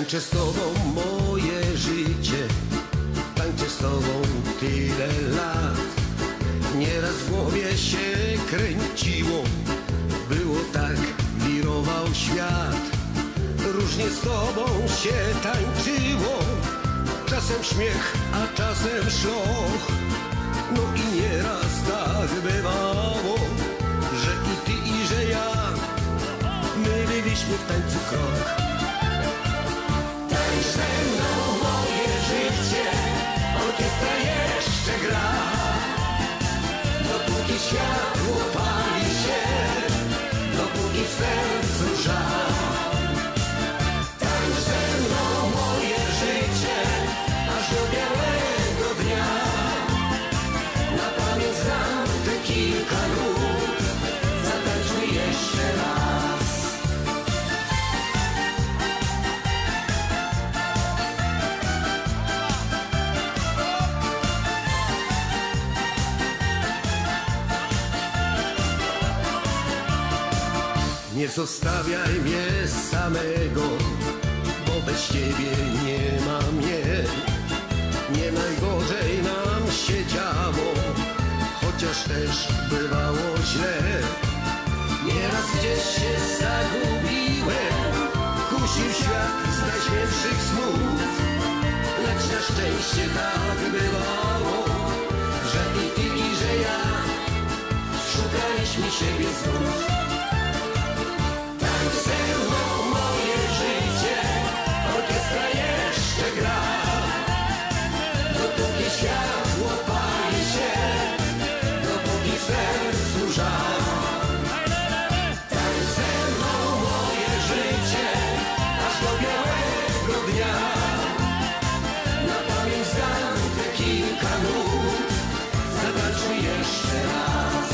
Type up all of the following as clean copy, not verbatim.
Tańczę z tobą moje życie, tańczę z tobą tyle lat. Nieraz w głowie się kręciło, było tak, wirował świat. Różnie z tobą się tańczyło, czasem śmiech, a czasem szloch. No i nieraz tak bywało, że i ty i że ja, my byliśmy w tańcu krok. Tańcz ze mną moje życie, orkiestra jeszcze gra. Dopóki światło pali się, dopóki w sercu żal. Tańcz ze mną moje życie, aż do białego dnia. Na pamięć znam te kilka nut, zatańczmy jeszcze raz. Nie zostawiaj mnie samego, bo bez ciebie nie ma mnie. Nie najgorzej nam się działo, chociaż też bywało źle. Nieraz gdzieś się zagubiłem, kusił świat z najśmielszych snów. Lecz na szczęście tak bywało, że i ty i że ja szukaliśmy siebie znów. Tańcz ze mną moje życie, orkiestra jeszcze gra. Dopóki światło pali się, dopóki w sercu żal. Tańcz ze mną moje życie, aż do białego dnia. Na pamięć znam te kilka nut, zatańczmy jeszcze raz.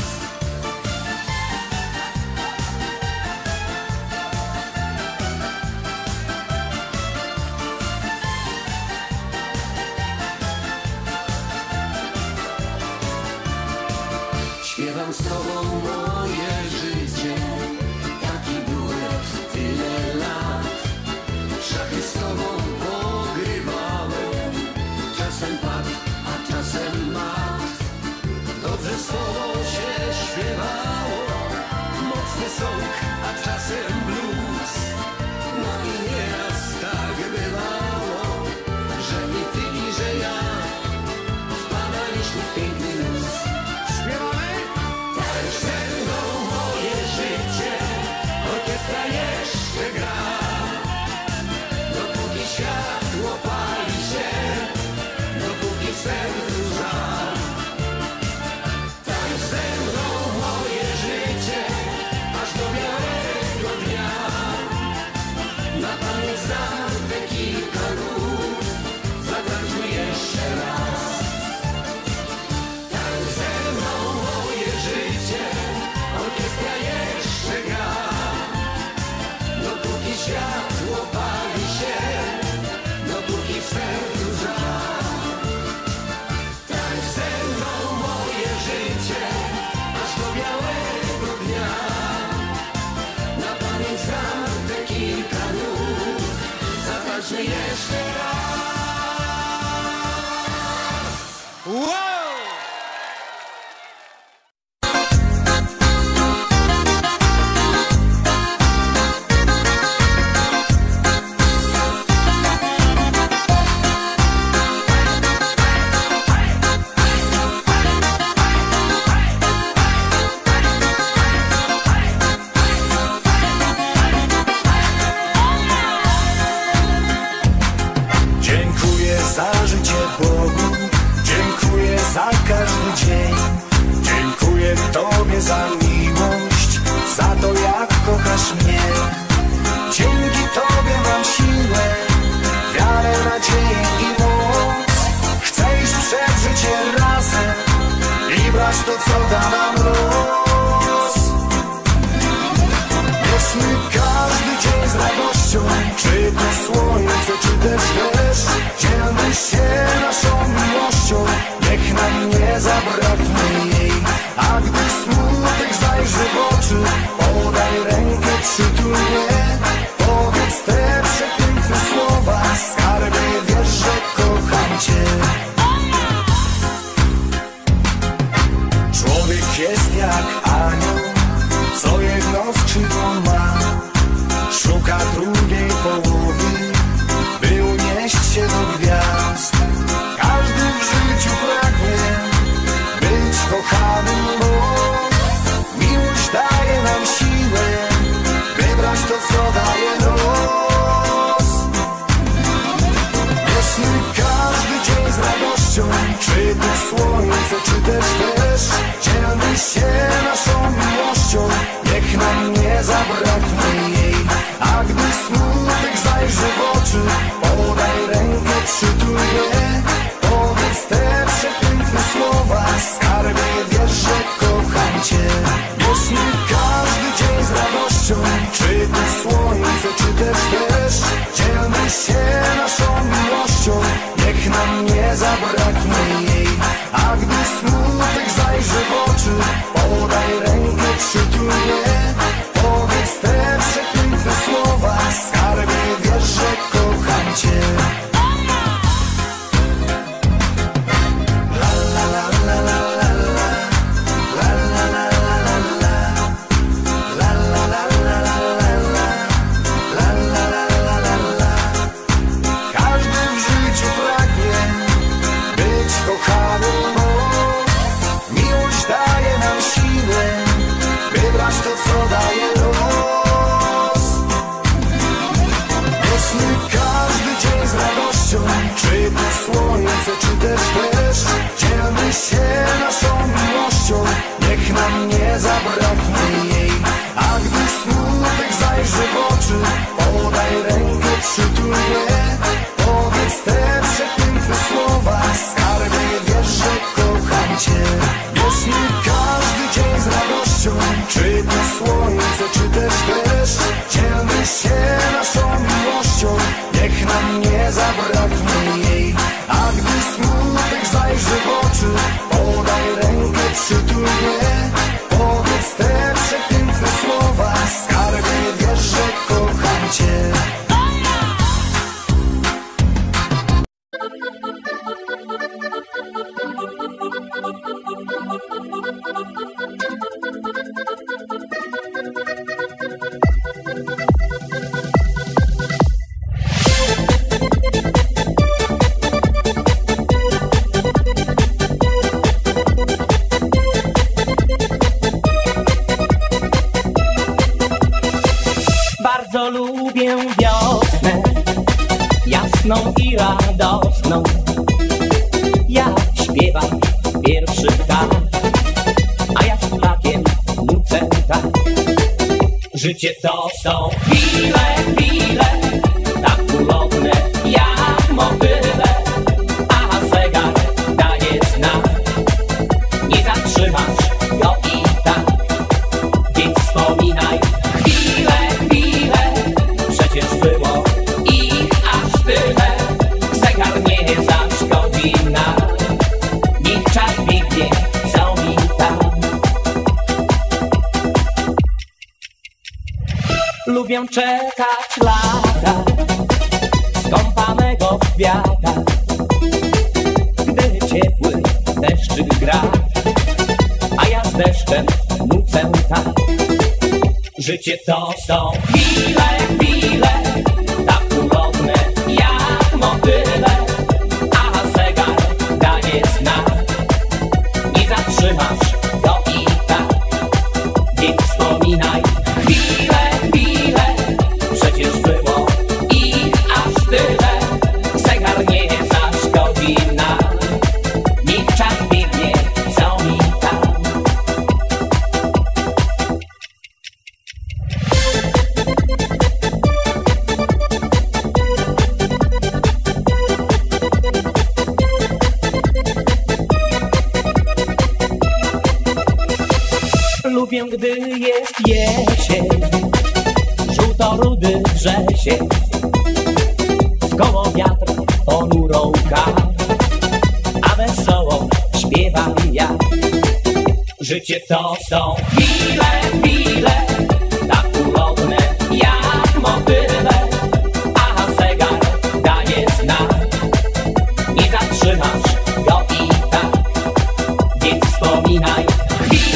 Śpiewam z tobą moje życie, taki duet tyle lat. W szachy z tobą pogrywałem, czasem padł, a czasem mat. Dobrze z tobą się śpiewało, mocny song, a czasem blues. No i nieraz tak bywało, że i ty i że ja wpadaliśmy w piękny luz. Tańcz ze mną moje życie, orkiestra jeszcze gra. Dopóki światło pali się, dopóki w sercu żal. Tańcz ze mną moje życie, aż do białego dnia. Na pamięć znam te kilka nut, zatańczmy jeszcze raz. Tańcz ze mną moje życie, orkiestra jeszcze gra. Dopóki światło pali się, dopóki w sercu żal. Tańcz ze mną moje życie, aż do białego dnia. Na pamięć znam te kilka nut, zatańczmy jeszcze raz. Wow! Dziękuję za życie Bogu, dziękuję za każdy dzień. Dziękuję Tobie za miłość, za to jak kochasz mnie. Dzięki Tobie mam siłę, wiarę, nadzieję i moc. Chcę iść przed życie razem i brać to, co da nam los. Bierzmy każdy dzień z radością, czy to słońce, czy też deszcz. Dzielmy się naszą miłością, niech nam nie zabraknie jej. A gdy smutek zajrzy w oczy, podaj rękę, przytul mnie. Powiedz te przepiękne słowa, Człowiek jest jak anioł, co jedno skrzydło ma. Szuka drugiej połowy, by unieść się do gwiazd. Każdy w życiu pragnie być kochanym, bo miłość daje nam siłę wybrać to, co daje los. Bierzmy każdy dzień z radością, czy to słońce, czy też deszcz. Dzielmy się naszą miłością, niech nam nie zabraknie jej. A gdy smutek zajrzy w oczy, podaj rękę, przytul je. Powiedz te przepiękne słowa, skarbie, wiesz, że kocham cię. Bierzmy każdy dzień z radością, czy to słońce, czy też deszcz. Dzielmy się naszą miłością, niech nam nie zabraknie jej. A gdy smutek zajrzy w oczy, podaj rękę, przytul je. Powiedz te przepiękne słowa, skarbie, wiesz, że kocham cię. Czy to słońce, czy też deszcz. Dzielmy się naszą miłością, niech nam nie zabraknie jej. A gdy smutek zajrzy w oczy, podaj rękę, przytul je. Powiedz te przepiękne słowa, skarbie, wiesz, że kocham cię. Bierzmy każdy dzień z radością, czy to słońce, czy też deszcz. Dzielmy się naszą miłością, niech nam nie zabraknie jej. A gdy smutek zajrzy w oczy, podaj rękę, przytul je. Powiedz te przepiękne słowa, skarbie, wiesz, że kocham cię. Bardzo lubię wiosnę, jasną i radosną. Jak śpiewa pierwszy ptak, a ja z ptakiem nucę tak. Życie to są chwile, chwile, tak ulotne jak motyle. A zegar daje znak, nie zatrzymasz go i tak. Więc wspominaj chwile, przecież było ich aż tyle. Zegar nie zaszkodzi nam, niech czas biegnie, co mi tam. Lubię czekać lata skąpanego kwiata, gdy ciepły deszczyk gra, a ja z deszczem nucę tak. Życie to są chwile, chwile, tak ulotne jak motyle. A zegar daje znak, nie zatrzymasz go i tak. Więc wspominaj chwile, przecież było ich aż tyle. Zegar nie zaszkodzi nam, niech czas biegnie, co mi tam. Lubię, gdy jest jesień, żółto-rudy wrzesień. Wkoło wiatr ponurą kar, a wesoło śpiewam ja. Życie to są chwile, tak ulotne jak motyle. A zegar daje znak, nie zatrzymasz go i tak. Więc wspominaj chwile,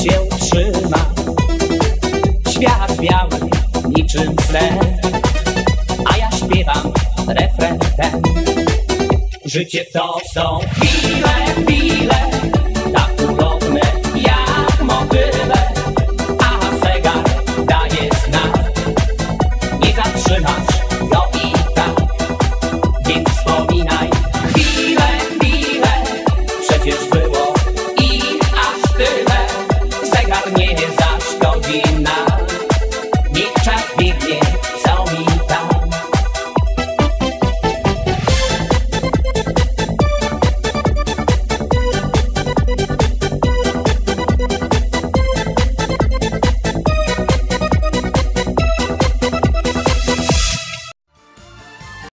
się trzyma. Świat biały niczym sen, a ja śpiewam refren ten. Życie to są chwile, tak urodne jak motyl.